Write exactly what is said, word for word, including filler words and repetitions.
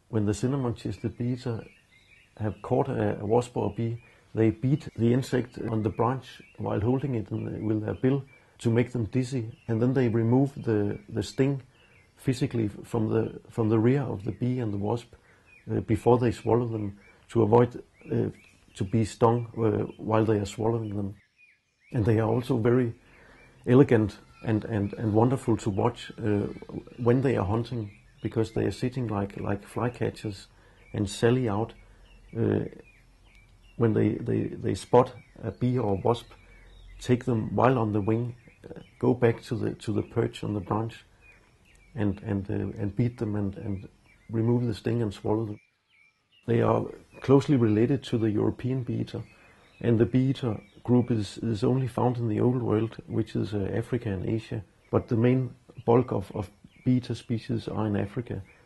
when the Cinnamonchis, the bee-eater, have caught a, a wasp or a bee, they beat the insect on the branch while holding it in, with their bill to make them dizzy, and then they remove the, the sting physically from the from the rear of the bee and the wasp uh, before they swallow them, to avoid uh, to be stung uh, while they are swallowing them. And they are also very elegant and, and, and wonderful to watch uh, when they are hunting, because they are sitting like, like flycatchers and sally out uh, when they, they, they spot a bee or a wasp, take them while on the wing, uh, go back to the to the perch on the branch and and uh, and beat them and, and remove the sting and swallow them. They are closely related to the European bee-eater, and the bee-eater group is, is only found in the Old World, which is uh, Africa and Asia. But the main bulk of, of bee-eater species are in Africa.